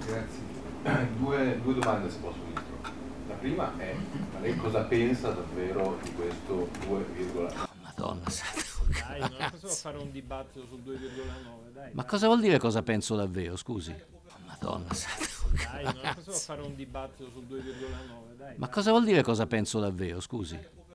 Grazie. Due domande se posso, Ministro. La prima è, ma lei cosa pensa davvero di questo 2, Madonna santa, Dai, non è possiamo cazzo. fare un dibattito sul 2,9, dai, Ma dai. cosa vuol dire cosa penso davvero, scusi? Madonna santa, Dai, non è possiamo cazzo. fare un dibattito sul 2,9, dai, Ma dai. cosa vuol dire cosa penso davvero, scusi?